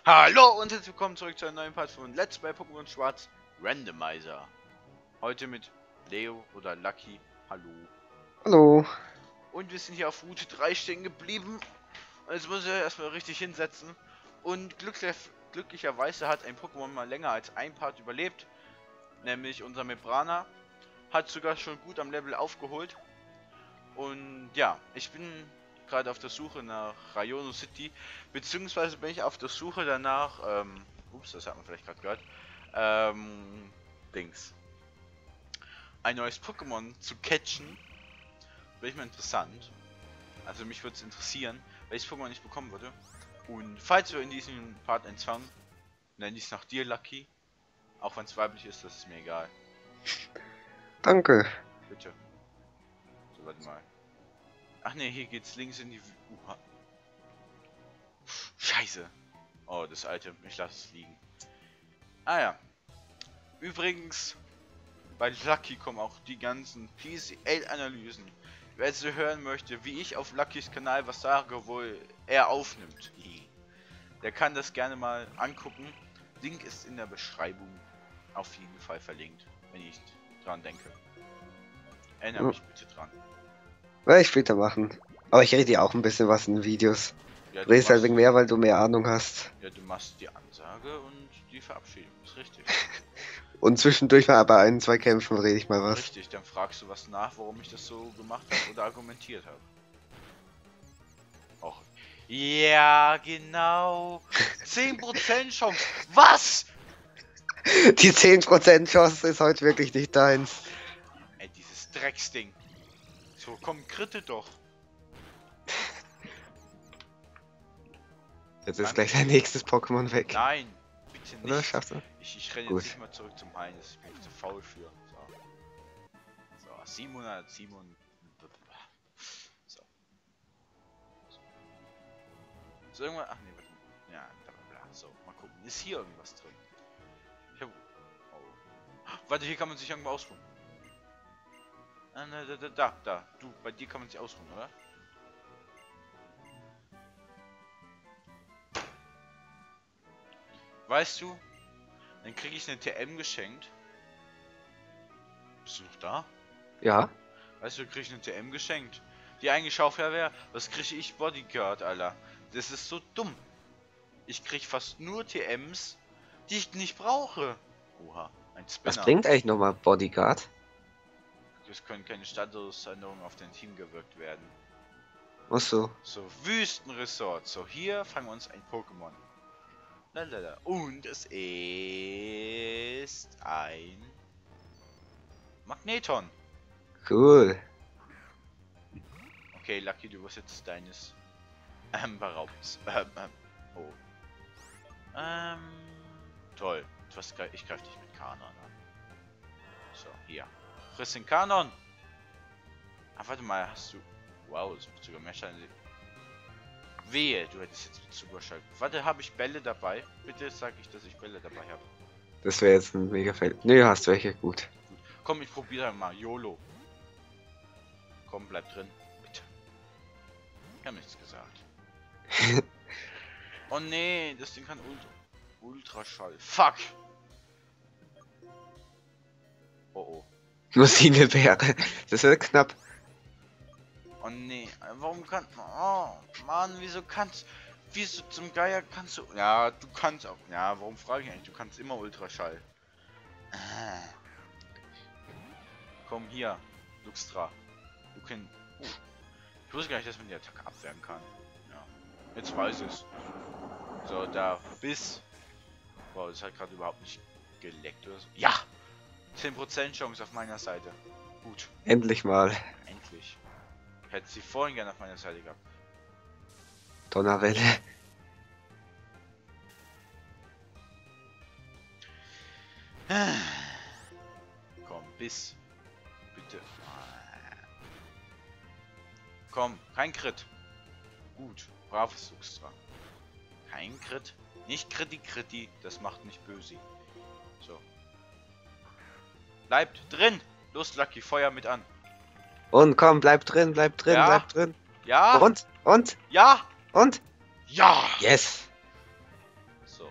Hallo und herzlich willkommen zurück zu einem neuen Part von Let's Play Pokémon Schwarz Randomizer. Heute mit Leo oder Lucky. Hallo. Hallo. Und wir sind hier auf Route 3 stehen geblieben. Und jetzt muss ich erstmal richtig hinsetzen. Und glücklicherweise hat ein Pokémon mal länger als ein Part überlebt. Nämlich unser Mebrana. Hat sogar schon gut am Level aufgeholt. Und ja, ich bin gerade auf der Suche nach Rayono City. Beziehungsweise bin ich auf der Suche danach, ups, das hat man vielleicht gerade gehört. Dings. Ein neues Pokémon zu catchen. Wäre ich mal interessant. Also mich würde es interessieren, welches Pokémon ich bekommen würde. Und falls wir in diesem Part eins fangen, nenne ich es nach dir, Lucky. Auch wenn es weiblich ist, das ist mir egal. Danke. Bitte. So, warte mal. Ach ne, hier geht's links in die... Scheiße. Oh, das alte. Ich lasse es liegen. Ah ja. Übrigens, bei Lucky kommen auch die ganzen PCL-Analysen. Wer also hören möchte, wie ich auf Luckys Kanal was sage, wo er aufnimmt, der kann das gerne mal angucken. Link ist in der Beschreibung auf jeden Fall verlinkt, wenn ich dran denke. Erinnere mich bitte dran. Werde ich später machen. Aber ich rede ja auch ein bisschen was in Videos. Ja, Du redest halt wegen mehr, weil du mehr Ahnung hast. Ja, du machst die Ansage und die Verabschiedung, ist richtig. Und zwischendurch mal bei ein, zwei Kämpfen rede ich mal was. Richtig, dann fragst du was nach, warum ich das so gemacht habe oder argumentiert habe. Och. Ja, genau. 10% Chance. Was? Die 10% Chance ist heute wirklich nicht deins. Ey, dieses Drecksding. So, komm, kritte doch. Jetzt ist gleich dein nächstes Pokémon weg. Nein, bitte nicht. Oder schaffst du? Ich renne Gut. jetzt nicht mal zurück zum Heilen, das bin ich zu faul für. So, 707. So. So irgendwann. Ach nee, warte mal. Ja, blablabla. So, mal gucken. Ist hier irgendwas drin? Ich hab. Oh. Warte, hier kann man sich irgendwo ausruhen. Da. Du, bei dir kann man sich ausruhen, oder? Weißt du, dann kriege ich eine TM geschenkt. Bist du noch da? Ja. Weißt du, kriege ich eine TM geschenkt. Die eigentlich Schaufel wäre. Was kriege ich? Bodyguard, Alter. Das ist so dumm. Ich kriege fast nur TMs, die ich nicht brauche. Oha, ein Spinner. Was bringt eigentlich nochmal Bodyguard? Es können keine Statusänderungen auf dein Team gewirkt werden. Ach so. So, Wüstenresort. So, hier fangen wir uns ein Pokémon. Lalala. Und es ist ein Magneton. Cool. Okay, Lucky, du wirst jetzt deines beraubt. Oh. Toll. Ich greife dich mit Kanon an. So, hier. Friss den Kanon! Ah, warte mal, hast du... Wow, das macht sogar mehr Schaden. Wehe, du hättest jetzt mit Superschall. Warte, habe ich Bälle dabei? Bitte sag ich, dass ich Bälle dabei habe. Das wäre jetzt ein mega Fail. Nö, hast welche, gut. Komm, ich probiere mal. YOLO. Komm, bleib drin. Bitte. Ich habe nichts gesagt. Oh nee, das Ding kann Ultraschall. Fuck! Oh oh. Nur eine Beere. Das wird knapp. Oh nee, warum kann... Oh, Mann, wieso zum Geier kannst du... Ja, du kannst auch... Ja, warum frage ich eigentlich? Du kannst immer Ultraschall. Komm hier, Luxtra. Du kannst... Ich wusste gar nicht, dass man die Attacke abwehren kann. Ja, jetzt weiß es. So, da Biss. Wow, das hat gerade überhaupt nicht geleckt oder so. Ja! 10% Chance auf meiner Seite. Gut. Endlich mal. Endlich. Ich hätte sie vorhin gerne auf meiner Seite gehabt. Donnerwelle. Komm, Biss. Bitte. Komm, kein Crit. Gut, braves Luxtra. Kein Crit. Nicht Kriti, das macht nicht böse. So. Bleibt drin! Los, Lucky, Feuer mit an. Und komm, bleib drin, bleib drin, Ja. bleib drin. Ja! Und? Ja! Und? Ja! Yes! So.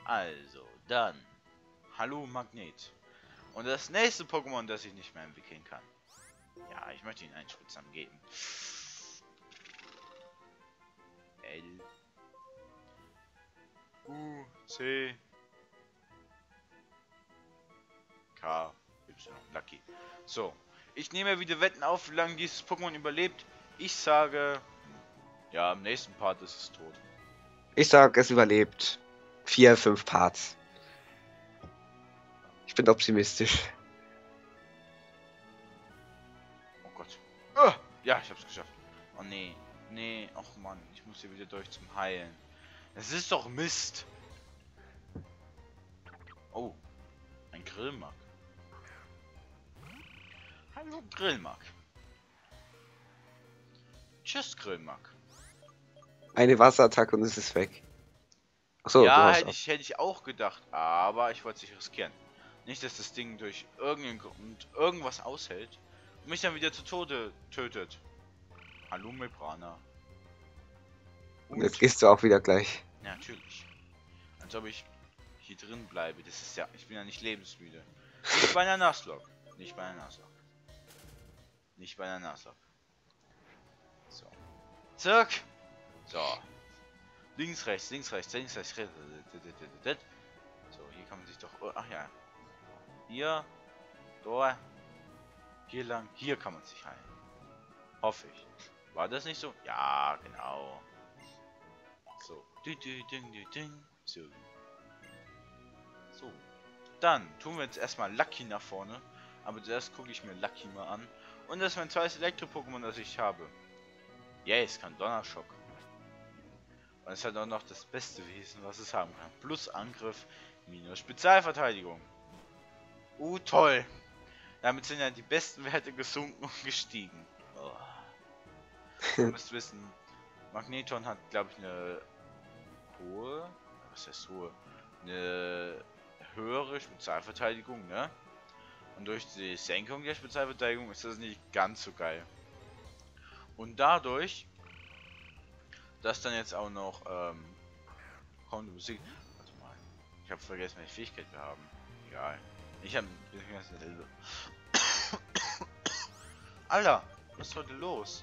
Also, dann. Hallo Magnet. Und das nächste Pokémon, das ich nicht mehr entwickeln kann. Ja, ich möchte Ihnen einen Spitznamen geben. L. U. C. K. Y. Lucky. So. Ich nehme wieder Wetten auf, wie lange dieses Pokémon überlebt. Ich sage... Ja, im nächsten Part ist es tot. Ich sag, es überlebt 4, 5 Parts. Ich bin optimistisch. Oh Gott. Ja, ich hab's geschafft. Oh nee. Nee, ach Mann, ich muss hier wieder durch zum Heilen. Es ist doch Mist. Oh, ein Grillmark. Hallo Grillmark. Tschüss Grillmark. Eine Wasserattacke und es ist weg. Achso, du Ja, hast hätte ich auch gedacht, aber ich wollte es nicht riskieren. Nicht, dass das Ding durch irgendeinen Grund irgendwas aushält und mich dann wieder zu Tode tötet. Hallo Mebrana. Und jetzt gehst du auch wieder gleich. Ja, natürlich. Als ob ich hier drin bleibe. Das ist ja, ich bin ja nicht lebensmüde. Nicht bei einer Nuzlocke. Nicht bei einer Nuzlocke. Nicht bei einer Nuzlocke. So. Zack. So. Links, rechts, links, rechts, links, rechts. So, hier kann man sich doch... Oh, ach ja. Hier. Da. Hier lang. Hier kann man sich heilen. Hoffe ich. War das nicht so? Ja, genau. So. So. So. Dann tun wir jetzt erstmal Lucky nach vorne. Aber zuerst gucke ich mir Lucky mal an. Und das ist mein zweites Elektro-Pokémon, das ich habe. Yes, kann Donnerschock. Und es hat auch noch das beste Wesen, was es haben kann. Plus Angriff, minus Spezialverteidigung. Toll. Damit sind ja die besten Werte gesunken und gestiegen. Oh. Ihr müsst wissen, Magneton hat, glaube ich, eine hohe... Was heißt hohe? Eine höhere Spezialverteidigung, ne? Und durch die Senkung der Spezialverteidigung ist das nicht ganz so geil. Und dadurch, dass dann jetzt auch noch, kommt die Musik. Warte mal. Ich habe vergessen, welche Fähigkeit wir haben. Egal. Ich habe... Alter, was ist heute los?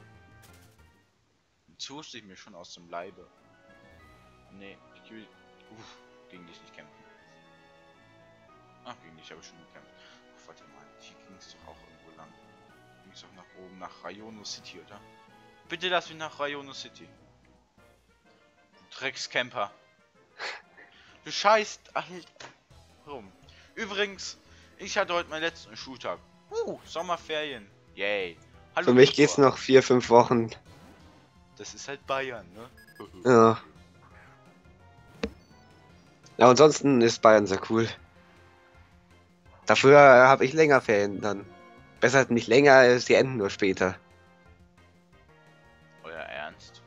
Zust ich mir schon aus dem Leibe. Nee, ich will... gegen dich nicht kämpfen. Ach, gegen dich habe ich schon gekämpft. Ach, warte mal, hier ging es doch auch irgendwo lang. Ging es doch nach oben, nach Rayono City, oder? Bitte lass mich nach Rayono City. Du Dreckscamper. Du scheißt halt rum. Übrigens, ich hatte heute meinen letzten Schultag. Sommerferien. Yay. Hallo, Für mich Tutor. geht's noch 4, 5 Wochen. Das ist halt Bayern, ne? Ja. Ja, ansonsten ist Bayern sehr cool. Dafür habe ich länger Ferien dann. Besser nicht länger, sie enden nur später. Euer Ernst?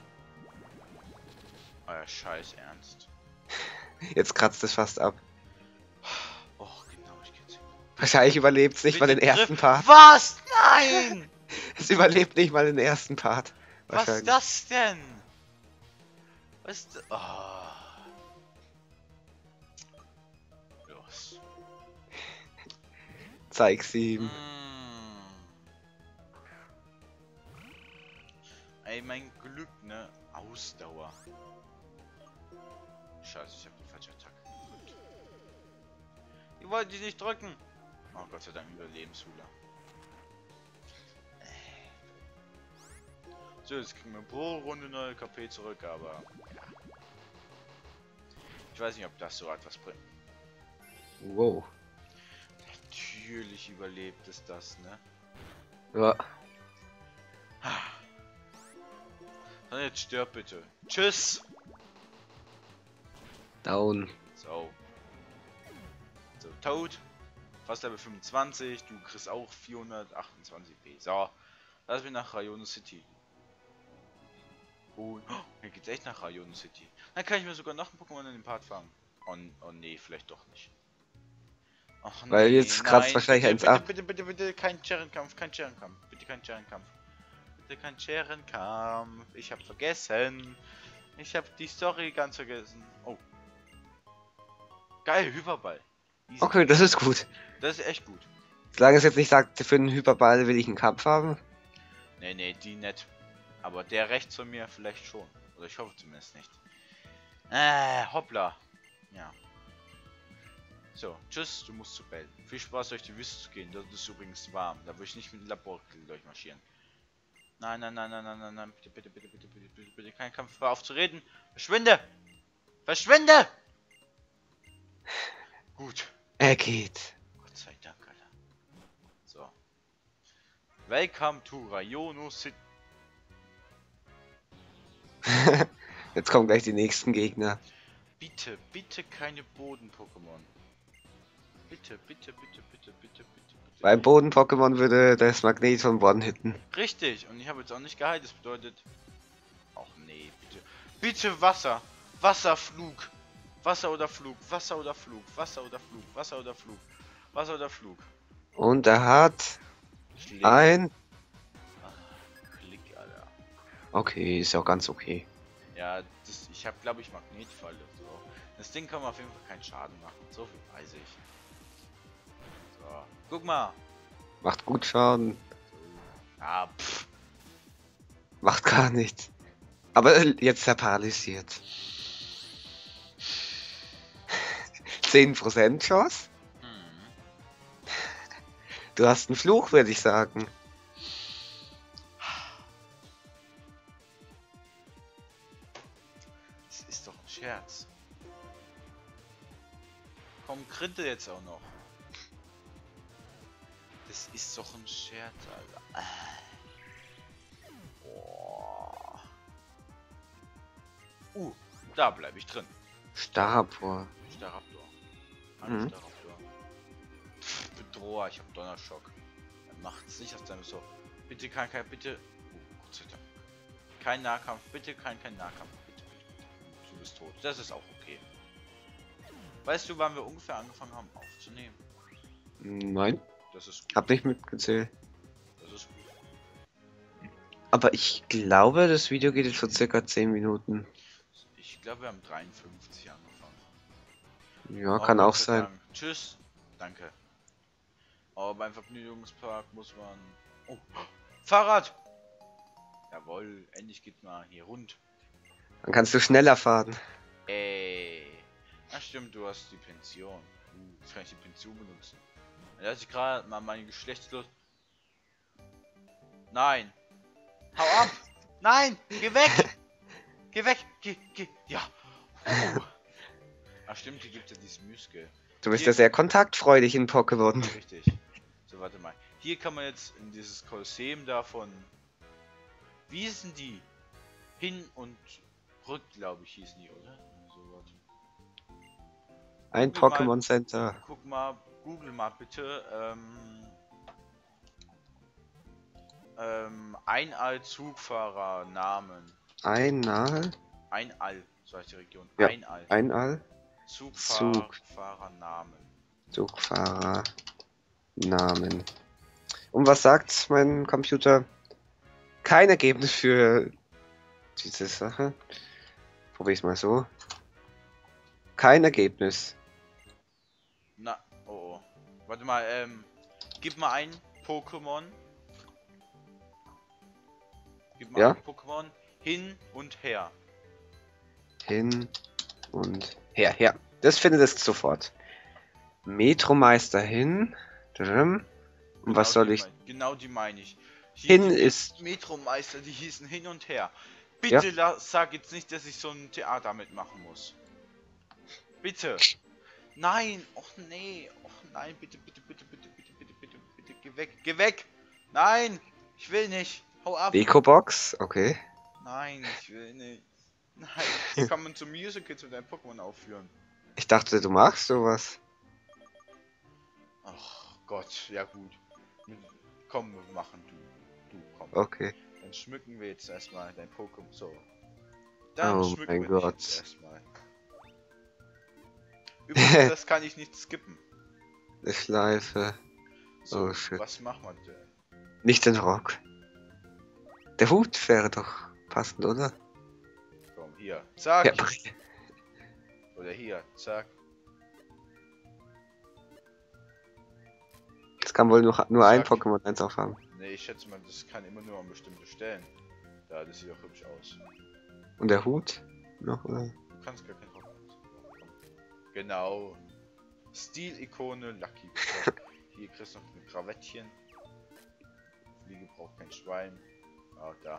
Euer Scheiß Ernst? Jetzt kratzt es fast ab. Och, genau, ich kenn's. Wahrscheinlich überlebt es nicht mal den ersten Part. Was? Nein! Es überlebt nicht mal den ersten Part. Was ist das denn? Was ist das? Oh. Los. Zeig's ihm. Ey, mein Glück, ne? Ausdauer. Scheiße, ich hab die falsche Attacke gedrückt. Ich wollte die nicht drücken. Oh Gott sei Dank Überlebenshula. So, jetzt kriegen wir pro Runde neue KP zurück, aber ja. Ich weiß nicht, ob das so etwas bringt. Wow. Natürlich überlebt es das, ne? Ja. Dann jetzt stirb bitte. Tschüss! Down. So. So, tot. Fast Level 25. Du kriegst auch 428 P. So. Lass mich nach Rayono City. Oh, hier geht's echt nach Rayono City. Dann kann ich mir sogar noch ein Pokémon in den Part fangen. Oh nee, vielleicht doch nicht. Ach, Weil nee, jetzt kratzt wahrscheinlich eins ab. Bitte, kein Cherenkampf, kein Cherenkampf. Bitte kein Cherenkampf. Bitte kein Cherenkampf. Ich hab vergessen. Ich hab die Story ganz vergessen. Oh. Geil, Hyperball. Easy. Okay, das ist gut. Das ist echt gut. Solange es jetzt nicht sagt, für einen Hyperball will ich einen Kampf haben. Nee, die nicht. Aber der rechts von mir vielleicht schon. Oder ich hoffe zumindest nicht. Hoppla. Ja. So, tschüss, du musst zu Bell. Viel Spaß durch die Wüste zu gehen. Dort ist übrigens warm. Da würde ich nicht mit dem Laborkill durchmarschieren. Nein. Bitte. Kein Kampf. Hör auf zu reden. Verschwinde! Verschwinde! Gut. Er geht. Gott sei Dank, Alter. So. Welcome to Rayono City. Jetzt kommen gleich die nächsten Gegner. Bitte keine Boden-Pokémon. Bitte. Beim Boden-Pokémon würde das Magnet von One-Hitten. Richtig, und ich habe jetzt auch nicht geheilt, das bedeutet... Ach nee, bitte. Bitte Wasser! Wasserflug! Wasser oder Flug! Und er hat Schläge. ein... Klick, Alter. Okay, ist ja auch ganz okay. Ja, ich habe glaube ich Magnetfalle. So. Das Ding kann man auf jeden Fall keinen Schaden machen. So viel weiß ich. So, guck mal. Macht gut Schaden. Ah, pff. Macht gar nichts. Aber jetzt ist er paralysiert. 10% Chance? Du hast einen Fluch, würde ich sagen. Das ist doch ein Scherz. Komm, Kritte jetzt auch noch. Das ist doch ein Scherz, Alter. Boah. Da bleibe ich drin. Starapor. Staraptor. Mhm. Staraptor. Bedroher, ich hab Donnerschock. Er macht's nicht aus deinem so. Bitte bitte. Gott sei Dank. Kein Nahkampf, bitte kein Nahkampf. Bitte. Du bist tot. Das ist auch okay. Weißt du, wann wir ungefähr angefangen haben aufzunehmen? Nein, Das ist gut. hab nicht mitgezählt. Das ist gut. Aber ich glaube, das Video geht jetzt vor circa 10 Minuten. Ich glaube, wir haben 53 angefangen. Ja, Oh, kann Gott auch sei sein. Dank. Tschüss. Danke. Aber beim Vergnügungspark muss man... Oh, Fahrrad! Jawohl, endlich geht mal hier rund. Dann kannst du schneller fahren. Ey. Ach stimmt, du hast die Pension. Jetzt kann ich die Pension benutzen. Da hat sich gerade mal meine Geschlechtslust... Nein! Hau ab! Nein! Geh weg! Geh weg! Geh! Ja! Ach stimmt, hier gibt es ja dieses Müskel. Du bist Hier- ja sehr kontaktfreudig in Pokémon. Richtig. So, warte mal. Hier kann man jetzt in dieses Kolosseum davon... Wie hießen die? Hin und rück, glaube ich, hießen die, oder? So, warte. Ein Google mal- Pokémon Center. Guck mal, Google mal bitte. Einall-Zugfahrer-Namen. Einmal. Einall, so heißt die Region. Ja. Einall. Einmal. Zugfahrer-Namen. Zugfahrer. Namen. Und was sagt mein Computer? Kein Ergebnis für diese Sache. Probier's mal so. Kein Ergebnis. Na, oh. Warte mal, gib mal ein Pokémon. Gib mal Ja? ein Pokémon hin und her. Hin und her, her. Das findet es sofort. Metromeister hin. Und was soll ich? Genau die meine ich. Hier Hin die ist. Metromeister, die hießen hin und her. Bitte sag jetzt nicht, dass ich so ein Theater mitmachen muss. Bitte. Nein. Och nee. Och nein. Bitte. Geh weg. Geh weg. Nein. Ich will nicht. Hau ab. Dekobox, okay. Nein, ich will nicht. Nein. Hier kann man zum Musical zu deinem Pokémon aufführen. Ich dachte, du magst sowas. Ach Gott. Ja gut. Komm, wir machen du. Komm. Okay. Dann schmücken wir jetzt erstmal dein Pokémon. So. Dann Oh schmücken mein wir dich Gott. jetzt erstmal. Übrigens, das kann ich nicht skippen. Die Schleife. So, Oh, shit. was machen wir denn? Nicht den Rock. Der Hut wäre doch passend, oder? Komm, hier. Zack. Ja, Oder hier. Zack. kann wohl nur ein Sag- Pokémon eins aufhaben. Ne, ich schätze mal, das kann immer nur an bestimmte Stellen. Da, das sieht auch hübsch aus. Und der Hut noch, oder? Du kannst gar kein Pokémon. Genau. Stil-Ikone Lucky. So, hier kriegst du noch ein Krawattchen. Fliege braucht kein Schwein. Ah, da.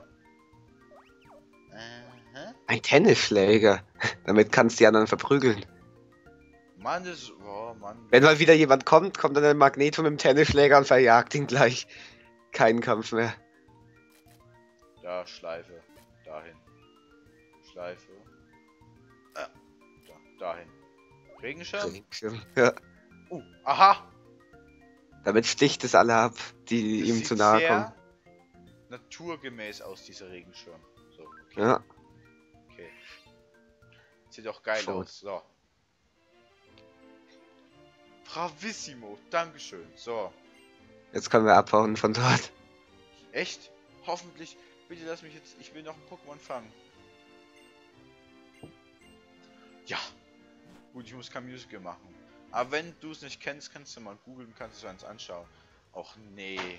Ein Tennisschläger. Damit kannst du die anderen verprügeln. Mann, das. Oh, Mann. Wenn mal wieder jemand kommt, kommt dann ein Magneto mit dem Tennisschläger und verjagt ihn gleich. Keinen Kampf mehr. Da, Schleife. Dahin. Schleife. Da, dahin. Regenschirm? Regenschirm. Ja. Aha! Damit sticht es alle ab, die Das ihm sieht zu nahe sehr kommen. naturgemäß aus, dieser Regenschirm. So, okay. Ja. Okay. Sieht auch geil Schon. aus. So. Bravissimo. Dankeschön. So. Jetzt können wir abhauen von dort. Echt? Hoffentlich. Bitte lass mich jetzt. Ich will noch ein Pokémon fangen. Ja. Gut, ich muss kein Musical machen. Aber wenn du es nicht kennst, kannst du mal googeln, kannst du es eins anschauen. Och nee.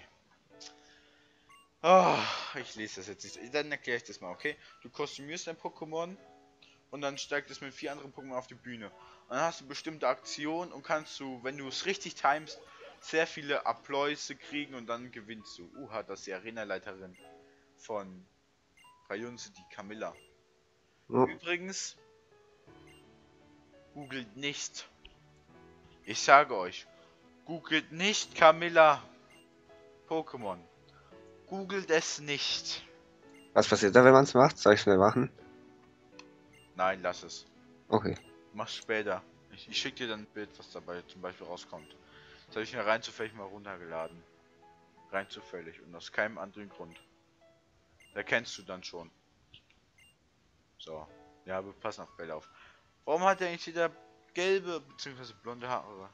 Oh, ich lese das jetzt nicht. Dann erkläre ich das mal, okay? Du kostümierst ein Pokémon und dann steigt es mit 4 anderen Pokémon auf die Bühne. Und dann hast du bestimmte Aktionen und kannst du, wenn du es richtig timest, sehr viele Appläuse kriegen und dann gewinnst du. Das ist die Arenaleiterin von Rayunze, die Camilla. Ja. Übrigens, googelt nicht. Ich sage euch, googelt nicht Camilla Pokémon. Googelt es nicht. Was passiert da, wenn man es macht? Soll ich schnell machen? Nein, lass es. Okay. Mach später. Ich schicke dir dann ein Bild, was dabei zum Beispiel rauskommt. Das habe ich mir rein zufällig mal runtergeladen. Rein zufällig und aus keinem anderen Grund. Da kennst du dann schon. So. Ja, aber pass auf Bell auf. Warum hat er eigentlich wieder gelbe bzw. blonde Haare?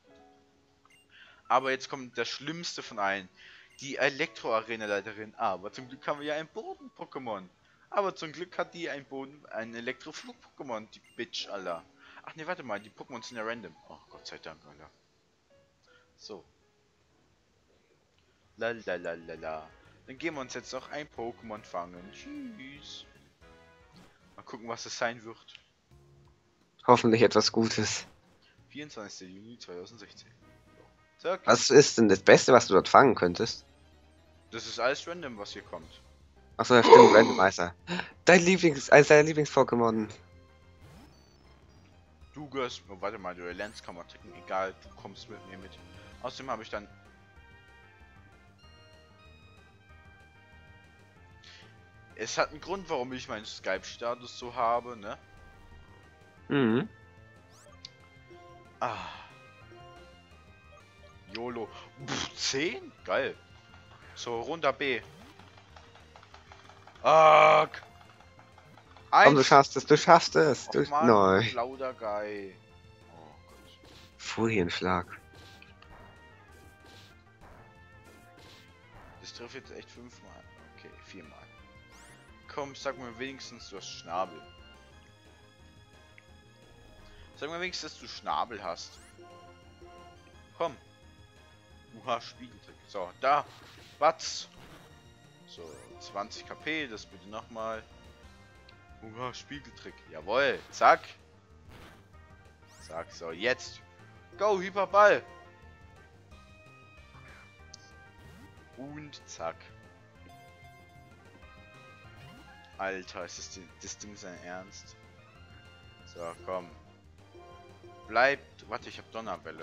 Aber jetzt kommt das Schlimmste von allen. Die Elektro-Arena-Leiterin. Aber zum Glück haben wir ja ein Boden-Pokémon. Aber zum Glück hat die ein Elektroflug-Pokémon. Die Bitch, Alter. Ach ne, warte mal. Die Pokémon sind ja random. Oh, Gott sei Dank, Alter. So. Lalalala. Dann gehen wir uns jetzt noch ein Pokémon fangen. Tschüss. Mal gucken, was es sein wird. Hoffentlich etwas Gutes. 24. Juni 2016. Zack. Was ist denn das Beste, was du dort fangen könntest? Das ist alles random, was hier kommt. Achso, ja stimmt, Randomizer. Eins deiner Lieblings-Pokémon. Du gehörst. Oh, warte mal, du lernst Kammerticken. Egal, du kommst mit mir mit. Außerdem habe ich dann. Es hat einen Grund, warum ich meinen Skype-Status so habe, ne? Mhm. Ah. YOLO. 10? Geil. So, runter B. Komm, du schaffst es, du schaffst es. Du... Mann, Nein. lauter Guy. Oh Gott. Furienschlag. Das trifft jetzt echt 5-mal. Okay, 4-mal. Komm, sag mir wenigstens, du hast Schnabel. Sag mir wenigstens, dass du Schnabel hast. Komm. Spiegeltrick. So, da. Batz. So, 20 KP, das bitte nochmal. Spiegeltrick. Jawohl. Zack. Zack, so, jetzt. Go, Hyperball. Und zack. Alter, ist das Ding sein Ernst? So, komm. Bleibt. Warte, ich hab Donnerwelle.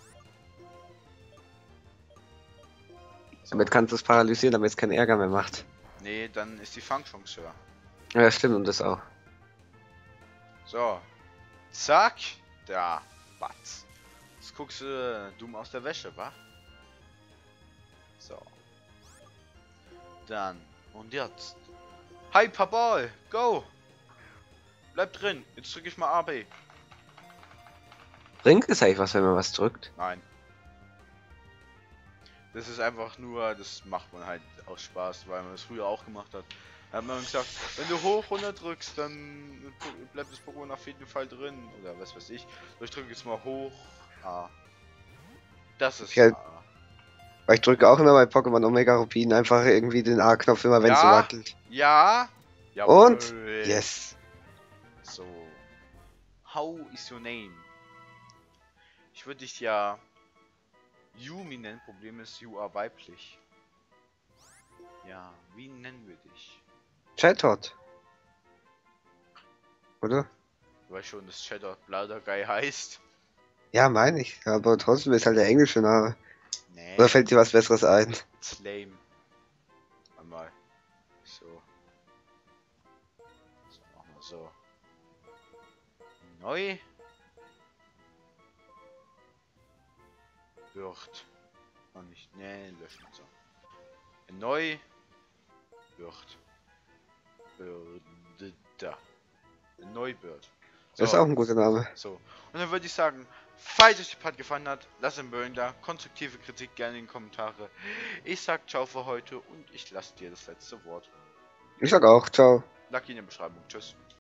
Damit kannst du es paralysieren, damit es keinen Ärger mehr macht. Nee, dann ist die Fangchance höher. Ja, stimmt, und das auch. So. Zack. Da. Batz. Jetzt guckst du dumm aus der Wäsche, wa? So. Dann. Und jetzt. Hyperball. Go. Bleib drin. Jetzt drücke ich mal AB. Bringt es eigentlich was, wenn man was drückt? Nein. Das ist einfach nur, das macht man halt aus Spaß, weil man es früher auch gemacht hat. Da hat man gesagt, wenn du hoch runter drückst, dann bleibt das Pokémon auf jeden Fall drin. Oder was weiß ich. So, ich drücke jetzt mal hoch. A. Das ist Okay. A. Weil ich drücke auch immer bei Pokémon Omega Rubin einfach irgendwie den A-Knopf immer, wenn es so Ja. wackelt. Ja. Und? Jawohl. Yes. So. How is your name? Ich würde dich ja Yumi nennen. Problem ist, you are weiblich. Ja, wie nennen wir dich? Chatot. Oder? Du weißt schon, dass Shadow Bladder Guy heißt. Ja, meine ich. Aber trotzdem ist halt der englische Name. Nee. Oder fällt dir was Besseres ein? Ist lame. Einmal. So. So, machen wir so. Neu. Wird. Oh nicht. Nee, löschen. So. Neu. Wird. Da. Neubird. Das ist auch ein guter Name. So. Und dann würde ich sagen, falls euch die Part gefallen hat, lasst ein Bögen da. Konstruktive Kritik gerne in die Kommentare. Ich sag ciao für heute und ich lasse dir das letzte Wort. Ich sag auch, ciao. Lucky in der Beschreibung. Tschüss.